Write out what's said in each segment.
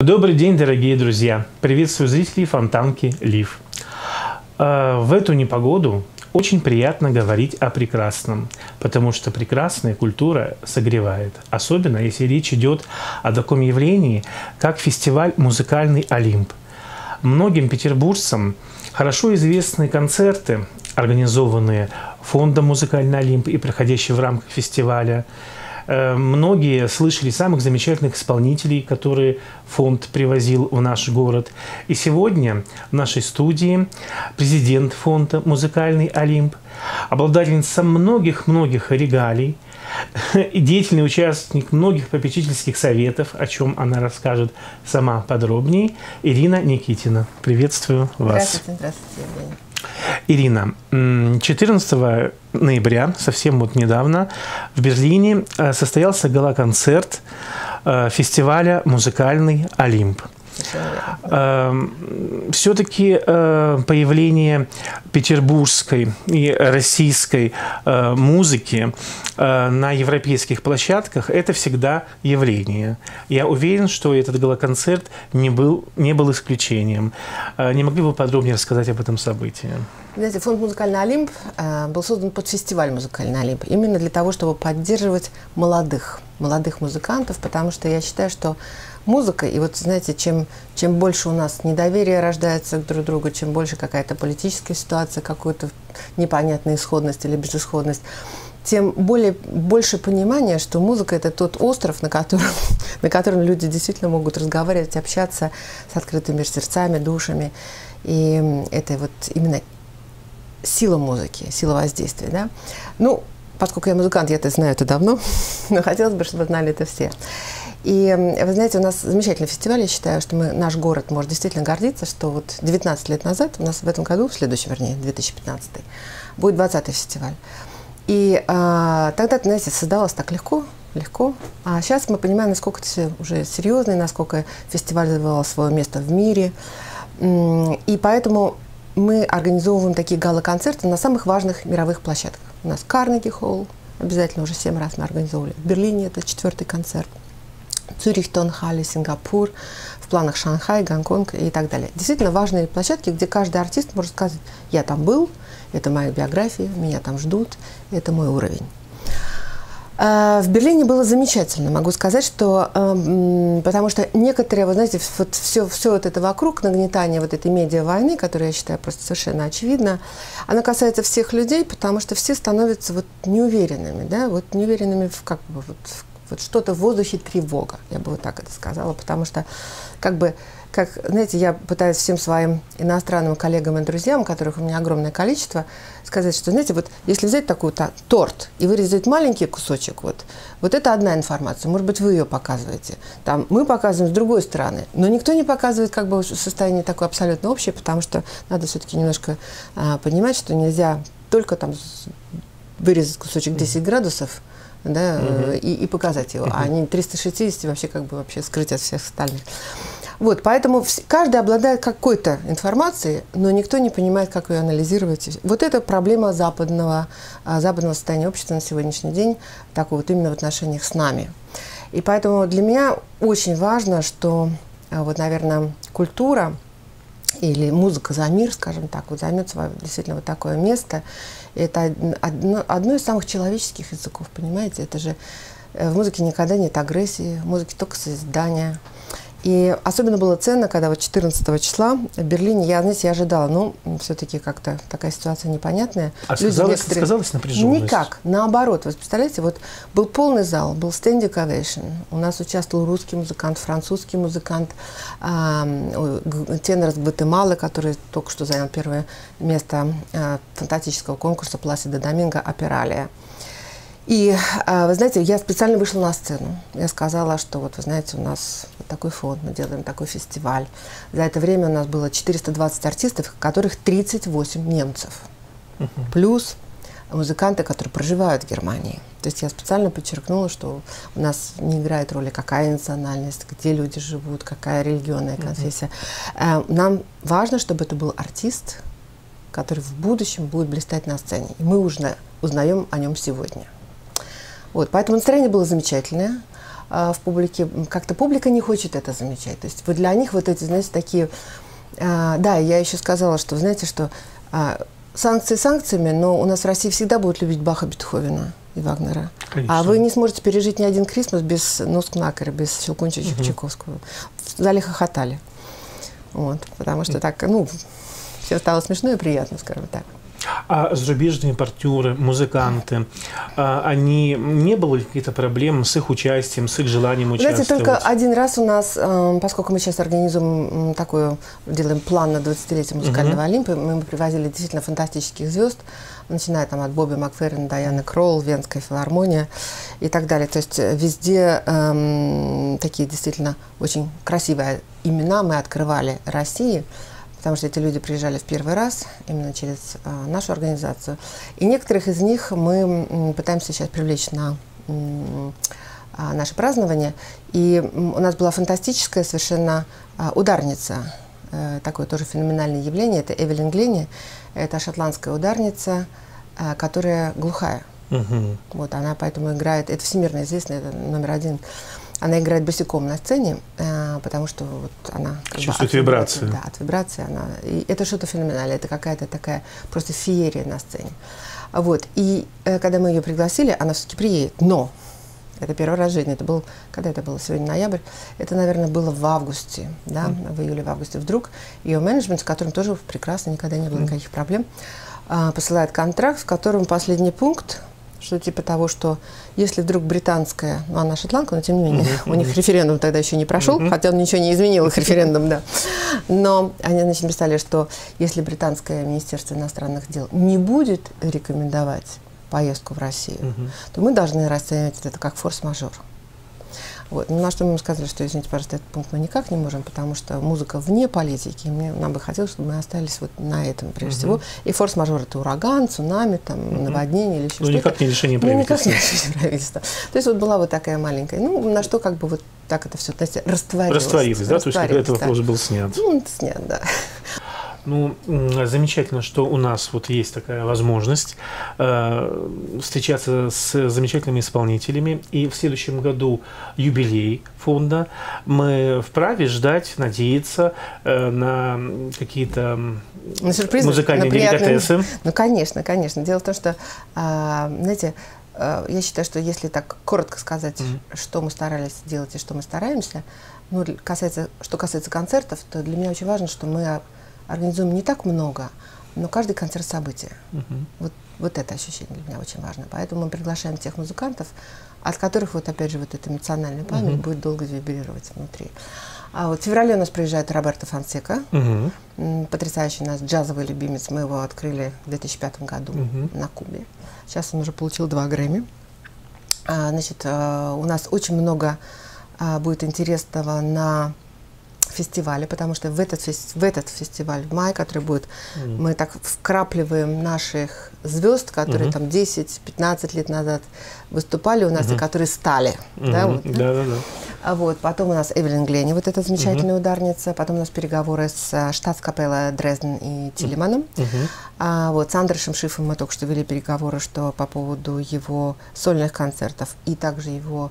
Добрый день, дорогие друзья! Приветствую зрителей Фонтанки Лив. В эту непогоду очень приятно говорить о прекрасном, потому что прекрасная культура согревает, особенно если речь идет о таком явлении, как фестиваль «Музыкальный Олимп». Многим петербуржцам хорошо известны концерты, организованные фондом «Музыкальный Олимп» и проходящие в рамках фестиваля. Многие слышали самых замечательных исполнителей, которые фонд привозил в наш город. И сегодня в нашей студии президент фонда «Музыкальный Олимп», обладательница многих-многих регалий, и деятельный участник многих попечительских советов, о чем она расскажет сама подробнее, Ирина Никитина. Приветствую вас. Здравствуйте, здравствуйте, Евгений. Ирина, 14 ноября, совсем вот недавно, в Берлине состоялся гала-концерт фестиваля «Музыкальный Олимп». Все-таки появление петербургской и российской музыки на европейских площадках – это всегда явление. Я уверен, что этот гала-концерт не был исключением. Не могли бы вы подробнее рассказать об этом событии? Знаете, фонд «Музыкальный Олимп» был создан под фестиваль «Музыкальный Олимп» именно для того, чтобы поддерживать молодых музыкантов, потому что я считаю, что музыка, и вот, знаете, чем больше у нас недоверия рождается друг к другу, чем больше какая-то политическая ситуация, какая-то непонятная исходность или безысходность, тем больше понимания, что музыка – это тот остров, на котором люди действительно могут разговаривать, общаться с открытыми сердцами, душами. И это вот именно сила музыки, сила воздействия. Да? Ну, поскольку я музыкант, я это знаю давно, но хотелось бы, чтобы знали это все. И вы знаете, у нас замечательный фестиваль, я считаю, что наш город может действительно гордиться, что вот 19 лет назад, у нас в этом году, в следующем, вернее, 2015, будет 20-й фестиваль. И тогда, знаете, создавалось так легко, а сейчас мы понимаем, насколько это все уже серьезно, насколько фестиваль завоевал свое место в мире. И поэтому мы организовываем такие гала-концерты на самых важных мировых площадках. У нас Карнеги-холл, обязательно уже 7 раз мы организовывали. В Берлине это 4-й концерт. Цюрих, Тонхале, Сингапур, в планах Шанхай, Гонконг и так далее. Действительно важные площадки, где каждый артист может сказать: я там был, это моя биография, меня там ждут, это мой уровень. В Берлине было замечательно, могу сказать, что потому что некоторые, вы знаете, вот все вот это вокруг, нагнетание вот этой медиа-войны, которая, я считаю, просто совершенно очевидна, она касается всех людей, потому что все становятся вот неуверенными, да, вот неуверенными в вот что-то в воздухе, тревога, я бы вот так это сказала, потому что, знаете, я пытаюсь всем своим иностранным коллегам и друзьям, которых у меня огромное количество, сказать, что, знаете, вот если взять такой торт и вырезать маленький кусочек, вот это одна информация, может быть, вы ее показываете, там мы показываем с другой стороны, но никто не показывает состояние такое абсолютно общее, потому что надо все-таки немножко понимать, что нельзя только там вырезать кусочек 10 градусов, да, и показать его, а не 360 вообще скрыть от всех остальных. Вот, поэтому каждый обладает какой-то информацией, но никто не понимает, как ее анализировать. Вот это проблема западного состояния общества на сегодняшний день, так вот именно в отношениях с нами. И поэтому для меня очень важно, что, вот, наверное, культура или музыка за мир, скажем так, вот займет действительно вот такое место. Это одно из самых человеческих языков, понимаете? Это же в музыке никогда нет агрессии, в музыке только созидание. И особенно было ценно, когда вот 14 числа в Берлине, я ожидала, но все-таки как-то такая ситуация непонятная. А сказалась напряженность? Никак, наоборот. Вы представляете, вот был полный зал, был standing ovation. У нас участвовал русский музыкант, французский музыкант, тенор из Гватемалы, который только что занял первое место фантастического конкурса Пласидо Доминго «Опералия». И, вы знаете, я специально вышла на сцену. Я сказала, что вот, вы знаете, у нас вот такой фонд, мы делаем такой фестиваль. За это время у нас было 420 артистов, которых 38 немцев. Плюс музыканты, которые проживают в Германии. То есть я специально подчеркнула, что у нас не играет роли, какая национальность, где люди живут, какая религиозная конфессия. Нам важно, чтобы это был артист, который в будущем будет блистать на сцене. И мы уже узнаем о нем сегодня. Вот, поэтому настроение было замечательное. в публике, как-то публика не хочет это замечать. То есть вот для них вот эти, знаете, такие... Да, я еще сказала, что, знаете, что санкции санкциями, но у нас в России всегда будут любить Баха, Бетховена и Вагнера. Конечно. А вы не сможете пережить ни один Крисмас без Нускнакера, без Щелкунчика Чайковского. В зале хохотали. Вот, потому что так, ну, все стало смешно и приятно, скажем так. А зарубежные партнеры, музыканты, они не было каких-то проблем с их участием, с их желанием участвовать? Знаете, только один раз у нас, поскольку мы сейчас организуем такую, делаем план на 20-летие музыкального Олимпа, мы привозили действительно фантастических звезд, начиная там от Бобби Макферрина, Дайаны Кролл, Венская филармония и так далее. То есть везде такие действительно очень красивые имена мы открывали России, потому что эти люди приезжали в первый раз именно через нашу организацию. И некоторых из них мы пытаемся сейчас привлечь на наше празднование. И у нас была фантастическая совершенно ударница, такое тоже феноменальное явление, это Эвелин Гленни, это шотландская ударница, которая глухая. Вот, она поэтому играет, это всемирно известно, это номер один. Она играет босиком на сцене, потому что вот она... Чувствует вибрации. Да, от вибрации она... И это что-то феноменальное, это какая-то такая просто феерия на сцене. Вот, и когда мы ее пригласили, она все-таки приедет, но это первый раз в жизни, это был, когда это было, сегодня ноябрь, это, наверное, было в августе, да, в июле, в августе. Вдруг ее менеджмент, с которым тоже прекрасно, никогда не было никаких проблем, посылает контракт, в котором последний пункт, что типа того, что если вдруг британская, ну она шотландка, но тем не менее, у них референдум тогда еще не прошел, хотя он ничего не изменил, их референдум, да. Но они, значит, написали, что если британское министерство иностранных дел не будет рекомендовать поездку в Россию, то мы должны расценивать это как форс-мажор. Вот. Ну, на что мы сказали, что, извините, пожалуйста, этот пункт мы никак не можем, потому что музыка вне политики, и нам бы хотелось, чтобы мы остались вот на этом, прежде всего. И форс-мажор – это ураган, цунами, там, наводнение или еще что-то. Никак не решение правительства. Никак не решение правительства. То есть вот была вот такая маленькая, ну, на что как бы вот так это все, то есть растворилось. Растворилось, да? То есть этот вопрос был снят. Ну, снят, да. Ну, замечательно, что у нас вот есть такая возможность встречаться с замечательными исполнителями. И в следующем году юбилей фонда. Мы вправе ждать, надеяться на какие-то музыкальные деликатесы. Ну, конечно, конечно. Дело в том, что, знаете, я считаю, что если так коротко сказать, что мы старались делать и что мы стараемся, ну, что касается концертов, то для меня очень важно, что мы организуем не так много, но каждый концерт события. Вот это ощущение для меня очень важно. Поэтому мы приглашаем тех музыкантов, от которых вот опять же вот эта эмоциональная память будет долго вибрировать внутри. А вот в феврале у нас приезжает Роберто Фонсека, потрясающий наш джазовый любимец. Мы его открыли в 2005 году на Кубе. Сейчас он уже получил 2 Грэмми. Значит, у нас очень много будет интересного на фестивале, потому что в этот фестиваль в мае, который будет, мы так вкрапливаем наших звезд, которые там 10-15 лет назад выступали у нас и которые стали. Да, вот, да? Вот, потом у нас Эвелин Гленни, вот эта замечательная ударница, потом у нас переговоры с Штатскапеллой Дрезден и Тилеманом. Вот, с Андрешем Шифом мы только что вели переговоры, что по поводу его сольных концертов и также его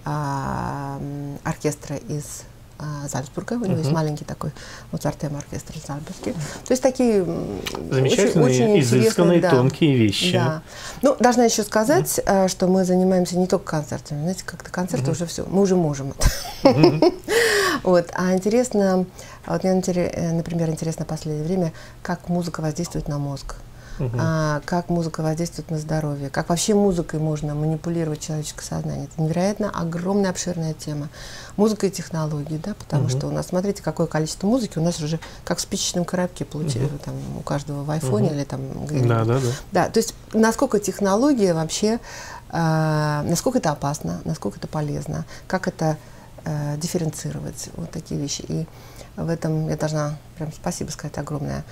оркестра из Зальцбурга, у него есть маленький такой Моцартем оркестр в Зальцбурге. То есть такие замечательные, очень изысканные, тонкие вещи. Да. Ну, должна еще сказать, что мы занимаемся не только концертами. Знаете, как-то концерты уже все, мы уже можем это. Вот. А интересно, вот мне, например, интересно в последнее время, как музыка воздействует на мозг. Как музыка воздействует на здоровье, как вообще музыкой можно манипулировать человеческое сознание. Это невероятно огромная, обширная тема. Музыка и технологии, да, потому что у нас, смотрите, какое количество музыки у нас уже как в спичечном коробке получили, там, у каждого в айфоне или там где-нибудь. Да, то есть насколько технология вообще, насколько это опасно, насколько это полезно, как это дифференцировать, вот такие вещи. И в этом я должна прям спасибо сказать огромное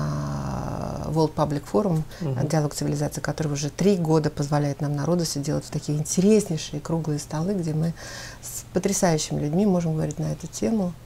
World Public Forum, диалог цивилизации, который уже 3 года позволяет нам, народу, делать такие интереснейшие круглые столы, где мы с потрясающими людьми можем говорить на эту тему.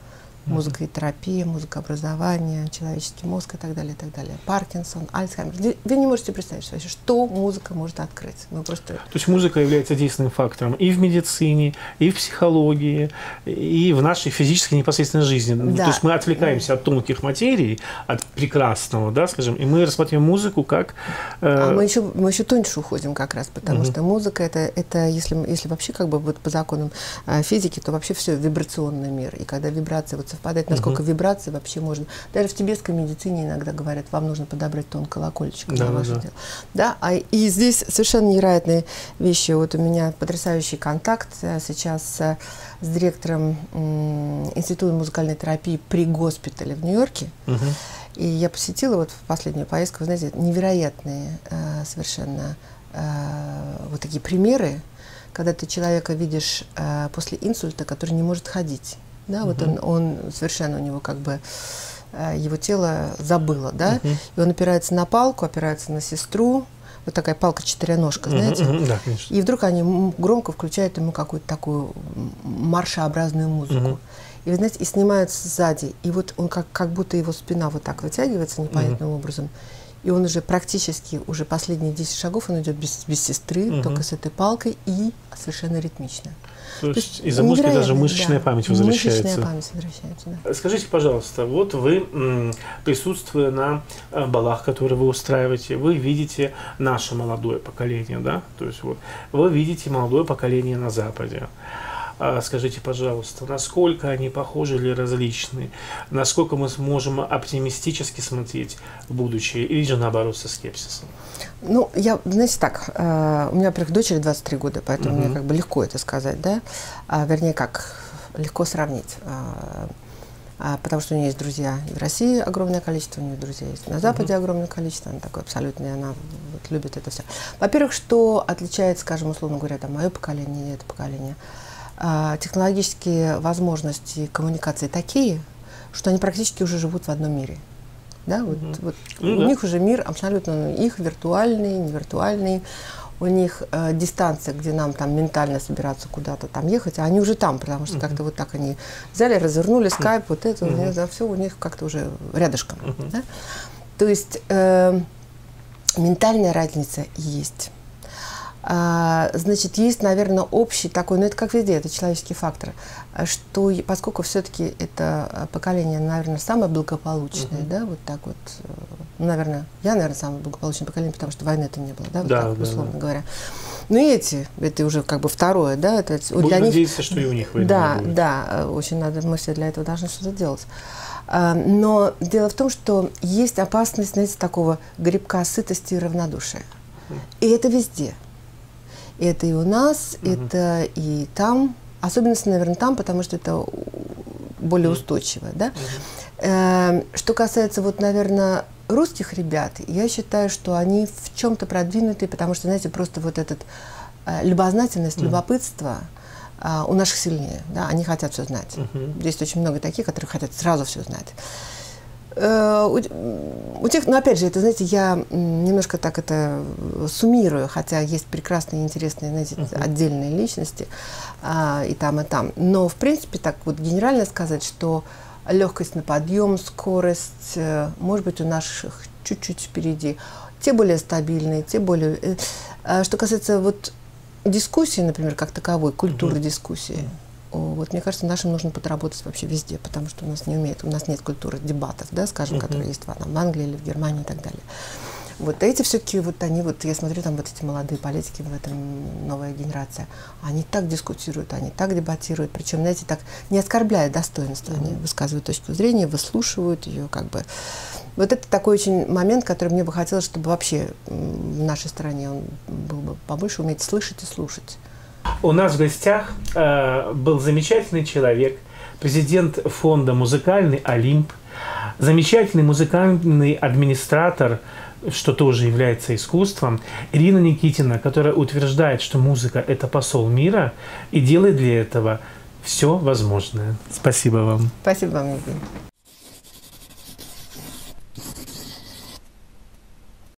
Музыка и терапия, музыкообразование, человеческий мозг и так далее, и так далее. Паркинсон, Альцгеймер. Вы не можете представить вообще, что музыка может открыть. Мы просто... То есть музыка является действенным фактором и в медицине, и в психологии, и в нашей физической непосредственной жизни. Да. То есть мы отвлекаемся от тонких материй, от прекрасного, да, скажем, и мы рассматриваем музыку как... А мы еще тоньше уходим как раз, потому что музыка это если вообще как бы вот по законам физики, то вообще все вибрационный мир. И когда вибрация вот совпадает, насколько вибрации вообще можно. Даже в тибетской медицине иногда говорят, вам нужно подобрать тон колокольчика на ваше дело. Да? И здесь совершенно невероятные вещи. Вот у меня потрясающий контакт сейчас с директором Института музыкальной терапии при госпитале в Нью-Йорке. И я посетила вот в последнюю поездку, вы знаете, невероятные совершенно вот такие примеры, когда ты человека видишь после инсульта, который не может ходить. Да, вот он совершенно, у него как бы его тело забыло, да, и он опирается на палку, опирается на сестру, вот такая палка-четыреножка, знаете, да, конечно. И вдруг они громко включают ему какую-то такую маршеобразную музыку. И, вы знаете, и снимаются сзади, и вот он как будто его спина вот так вытягивается непонятным образом, и он уже практически, уже последние 10 шагов он идет без сестры, только с этой палкой и совершенно ритмично. То есть из-за музыки даже мышечная память возвращается. Мышечная память возвращается, да. Скажите, пожалуйста, вот вы, присутствуя на балах, которые вы устраиваете, вы видите наше молодое поколение, да? То есть вот вы видите молодое поколение на Западе. Скажите, пожалуйста, насколько они похожи или различны? Насколько мы сможем оптимистически смотреть в будущее или же наоборот со скепсисом? Ну, знаете так, у меня, во-первых, дочери 23 года, поэтому мне как бы легко это сказать, да? Вернее, как, легко сравнить. Потому что у нее есть друзья и в России огромное количество, у нее друзья есть на Западе огромное количество, она такое абсолютное, она вот любит это все. Во-первых, что отличает, скажем, условно говоря, там, мое поколение и это поколение? Технологические возможности коммуникации такие, что они практически уже живут в одном мире. Да? У них уже мир абсолютно, их виртуальный, невиртуальный, у них дистанция, где нам там ментально собираться куда-то там ехать, а они уже там, потому что как-то вот так они взяли, развернули скайп, вот это, все у них как-то уже рядышком. Да? То есть ментальная разница есть. Значит, есть, наверное, общий такой, но это как везде, это человеческий фактор, что поскольку все-таки это поколение, наверное, самое благополучное, да, вот так вот, наверное, я, наверное, самое благополучное поколение, потому что войны-то не было, да, вот так, условно говоря. Ну и это уже как бы второе, да, это для них... надеяться, что и у них войны не будет. Да, очень надо, мы все для этого должны что-то делать. Но дело в том, что есть опасность, знаете, такого грибка сытости и равнодушия. И это везде. Это и у нас, это и там, особенно, наверное, там, потому что это более устойчиво, да. Что касается, вот, наверное, русских ребят, я считаю, что они в чем-то продвинутые, потому что, знаете, просто вот этот любознательность, любопытство у наших сильнее, да, они хотят все знать. Есть очень много таких, которые хотят сразу все знать. У тех, но опять же, это, знаете, я немножко так это суммирую, хотя есть прекрасные, интересные, знаете, отдельные личности и там, и там. Но, в принципе, так вот генерально сказать, что легкость на подъем, скорость, может быть, у наших чуть-чуть впереди. Те более стабильные, те более... Что касается вот дискуссии, например, как таковой, культуры дискуссии, вот, мне кажется, нашим нужно подработать вообще везде, потому что у нас нет культуры дебатов, да, скажем, которые есть в Англии или в Германии и так далее. Вот эти все-таки, вот они, вот я смотрю, там вот эти молодые политики, в этом новая генерация, они так дискутируют, они так дебатируют, причем, знаете, так не оскорбляя достоинства, они высказывают точку зрения, выслушивают ее, как бы. Вот это такой очень момент, который мне бы хотелось, чтобы вообще в нашей стране он был бы побольше уметь слышать и слушать. У нас в гостях был замечательный человек, президент фонда «Музыкальный Олимп», замечательный музыкальный администратор, что тоже является искусством, Ирина Никитина, которая утверждает, что музыка – это посол мира и делает для этого все возможное. Спасибо вам. Спасибо вам, Евгений.